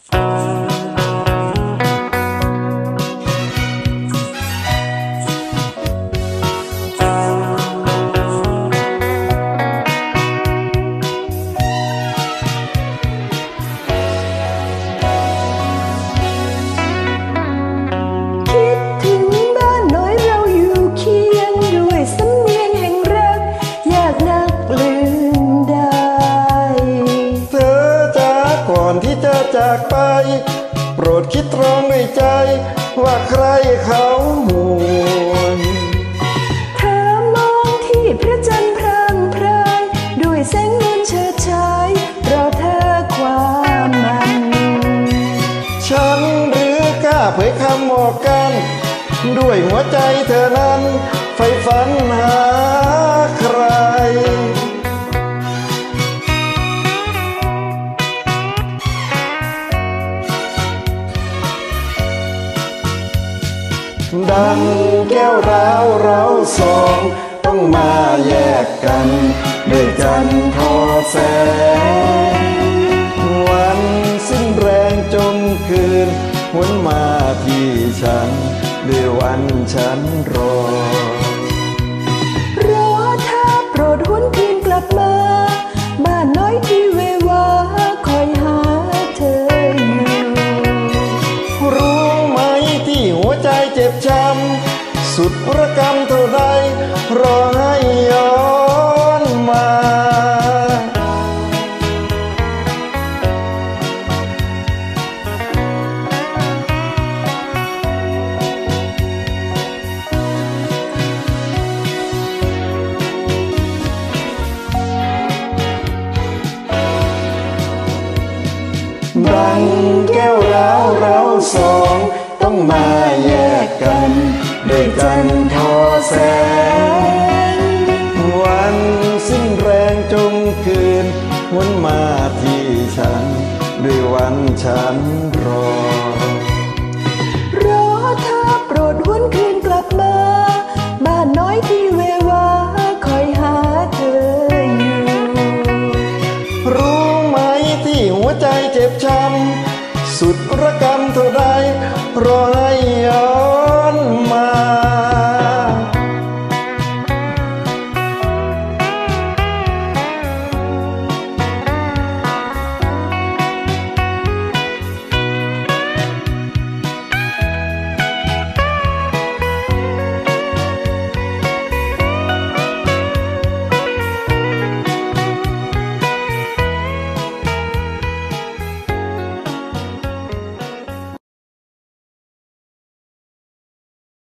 ที่จะจากไปโปรดคิดตรองด้วยใจว่าใครเขาห่วงเธอมองที่พระจันทร์พร่างพรายด้วยแสงเงินเฉิดฉายรอเธอความมันฉันหรือกล้าเผยคำบอกกันด้วยหัวใจเธอนั้นใฝ่ฝันหาใครดังแก้วร้าวเราสองต้องมาแยกกันด้วยจันทร์ทอแสงวันสิ้นแรงจนคืนหวนมาที่ฉันด้วยวันฉันรอเธอโปรดหวนคืนกลับมาบ้านน้อยที่เววาคอยหาเธออยู่รู้ไหมที่หัวใจเจ็บช้ำสุดระกำเท่าใดรอให้ย้อนมาดังแก้วร้าวเราสองต้องมาแยกกันด้วยจันทร์ทอแสงวันสิ้นแรงจงคืนหวนมาที่ฉันด้วยวันฉันรอเธอโปรดหวนคืนกลับมาบ้านน้อยที่เววาคอยหาเธออยู่รู้ไหมที่หัวใจเจ็บช้ำสุดระกำเท่าใดรอให้ย้อน